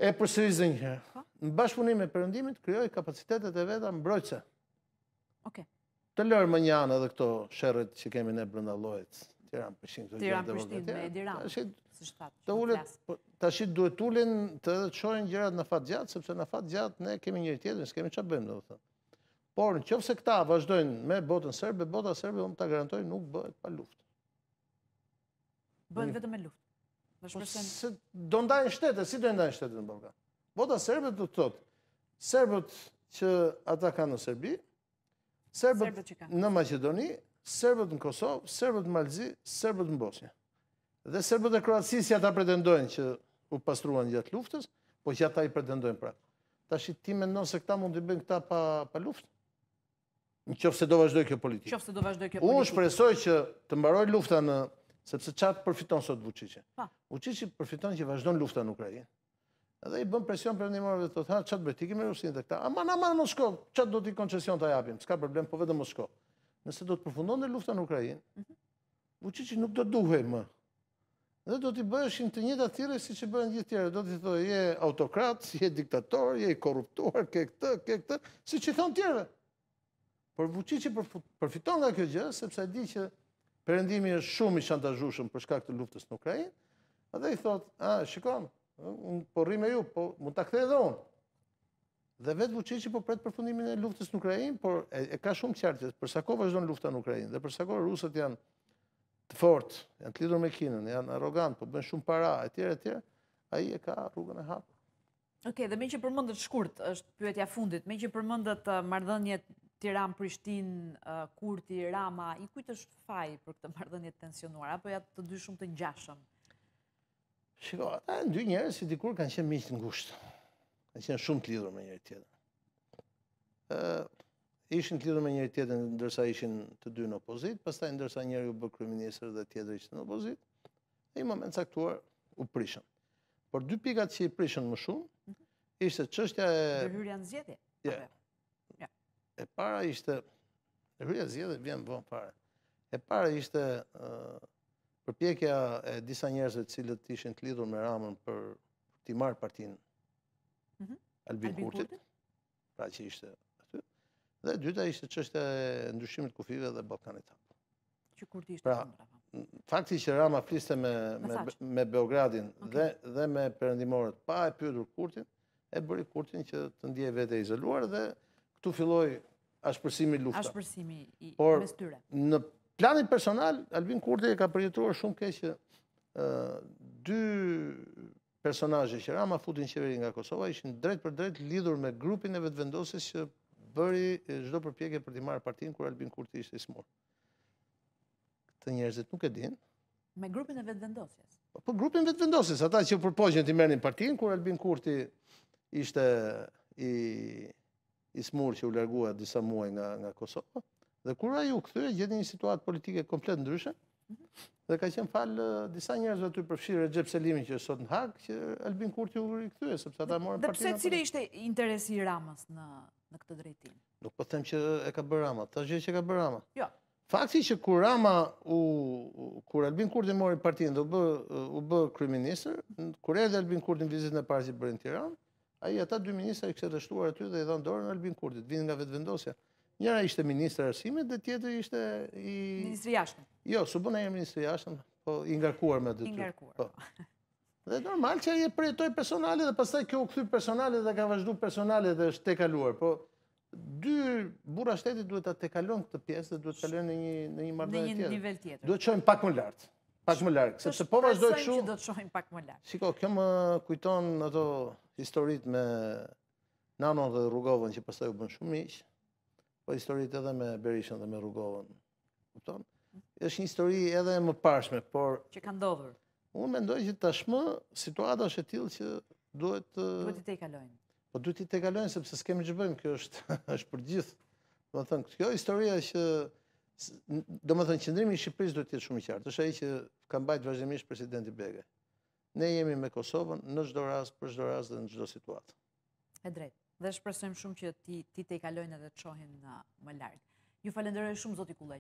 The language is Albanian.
E përsërisë një herë. Në bashkëpunim me Perëndimin krijoi kapacitetet e veta mbrojtëse. Okej. Të lërë më një anë edhe këto sherrët që kemi ne brenda llojit. Tiranë-Prishtinë me Edi Rama. Të ulet, tash duhet ulin të çojnë gjërat në fat gjatë, sepse në fat gjatë ne kemi njëri tjetrin, s'kemi çfarë bëjmë domethënë. Por nëse këta vazhdojnë me botën serbe, bota serbe unë ta garantoj nuk bëhet pa luftë. Bëhet vetëm me luftë. Do ndajnë shtetet, si do ndajnë shtetet në Ballkan? Bota serbe do të thotë serbët që ata kanë në Serbi, serbët në Maqedoni, serbët në Kosovë, serbët në Malzi, serbët në Bosnjë. Dhe serbët e Kroacisë ata pretendojnë që u pastruan gjatë luftës, po që ata i pretendojnë prapë. Tash ti mendon se këta mund të bëjnë këta pa luftë? Nëse do vazhdoj kjo politikë. Unë shpresoj që të mbaroj lufta sepse çfarë përfiton sot Vučići? Vučići përfiton që vazhdon lufta në Ukrainë. Edhe i bën presion perëndimorëve të thotë, çfarë bëj ti me Rusinë dhe këta? Aman mos shko, çfarë do t'i koncesion ta japim? S'ka problem, po vetëm mos shko. Nëse do të përfundonte lufta në Ukrainë, Vučići nuk do duhej më. Dhe do t'i bëheshin të njëjtat thirrje siç i bëhen gjithë tjerë. Do t'i thotë je autokrat, je diktator, je i korruptuar, ke këtë, siç i thon tjerëve. Por Vučići përfiton nga kjo gjë sepse e di që Perëndimi është shumë i shantazhueshëm për shkak të luftës në Ukrainë. Edhe i thotë, shikon, unë po rri me ju, po mund ta kthej edhe unë. Dhe vetë Vučići po pret përfundimin e luftës në Ukrainë, por e ka shumë qartë për sa kohë vazhdon lufta në Ukrainë dhe për sa kohë rusët janë të fortë, janë të lidhur me Kinën, janë arrogant, po bën shumë para, etj, ai e ka rrugën e hapur. Okej, dhe me që përmendet shkurt, është pyetja fundit, me që përmendet marrëdhëniet Tiranë-Prishtinë, Kurti, Rama, i kujt është faji për këtë marrëdhënie të tensionuar, apo janë të dy shumë të ngjashëm? Shiko, ata janë dy njerëz që dikur kanë qenë miq të ngushtë. Kanë qenë shumë të lidhur me njëri tjetrin. Ishin të lidhur me njëri tjetrin ndërsa ishin të dy në opozitë, pastaj ndërsa njëri u bë kryeminist dhe tjetri ishte në opozitë, në një moment caktuar u prishën. Por dy pikat që i prishën më shumë ishte çështja e hyrja në zgjedhje. E para ishte hyrja zgjedhje vjen vonë fare. E para ishte përpjekja e disa njerëzve të cilët ishin të lidhur me Ramën për t'i marrë partinë Albin Kurtit, pra që ishte aty. Dhe e dyta ishte çështja e ndryshimit të kufive dhe Ballkanit Hap. Që Kurti ishte kundra. Fakti që Rama fliste me Beogradin dhe me perëndimorët pa e pyetur Kurtin, e bëri Kurtin që të ndjej vete izoluar dhe këtu filloi ashpërsimi i luftës. Ashpërsimi mes tyre. Në planin personal, Albin Kurti e ka përjetuar shumë keq që dy personazhe që Rama futin qeveri nga Kosova ishin drejt për drejt lidhur me grupin e vetëvendosjes që bëri çdo përpjekje për t'i marrë partinë kur Albin Kurti ishte i smur. Këtë njerëzit nuk e dinë. Me grupin e vetëvendosjes. Po grupin vetëvendosjes, ata që përpoqen t'i merrnin partinë kur Albin Kurti ishte i smur që u largua disa muaj nga Kosova, dhe kur ai u kthye gjeti një situatë politike komplet ndryshe, dhe ka qenë falë disa njerëzve aty përfshirë Recep Selimi që është sot në Hag, që Albin Kurti u rikthye sepse ata morën partinë. Dhe pse cili ishte interesi i Ramës në këtë drejtim? Nuk po them që e ka bërë Rama, ta gjë që ka bërë Rama. Jo. Fakti që kur Albin Kurti mori partinë dhe u bë kryeminist, kur erdhi Albin Kurti në vizitën e parë që bëri në Tiranë, ata dy ministra i kishte rreshtuar aty dhe i dhanë dorën Albin Kurtit, vinë nga vetëvendosja. Njëra ishte ministri i arsimit dhe tjetri ishte ministri i jashtëm. Jo, s'u bën ai ministri i jashtëm, po i ngarkuar me detyrë. I ngarkuar. Dhe normal që ai e përjetoi personale dhe pastaj kjo u kthy personale dhe ka vazhduar personale dhe është tekaluar, po dy burra shtetit duhet ta tekalojnë këtë pjesë dhe duhet të kalojnë në një marrëdhënie tjetër. Në një nivel tjetër. Duhet të shojnë pak më lart. Pak më larg, sepse po vazhdoj kështu. Do të shohim pak më larg. Shiko, kjo më kujton ato historitë me Nanon dhe Rrugovën që pastaj u bën shumë miq. Po historitë edhe me Berishën dhe me Rrugovën. Kupton? Është një histori edhe e mëparshme, por që ka ndodhur. Unë mendoj që tashmë situata është e tillë që duhet i tejkalojnë. Po duhet i tejkalojnë sepse s'kemi ç'bëjmë, bëjmë, kjo është për gjithë. Domethënë, kjo historia që domethënë qëndrimi i Shqipërisë duhet të jetë shumë i qartë. Është ai që ka mbajtur vazhdimisht presidenti Begaj. Ne jemi me Kosovën në çdo rast, për çdo rast dhe në çdo situatë. E drejtë. Dhe shpresojmë shumë që ti tejkalojnë edhe të shohin më larg. Ju falenderoj shumë zoti Kullaj.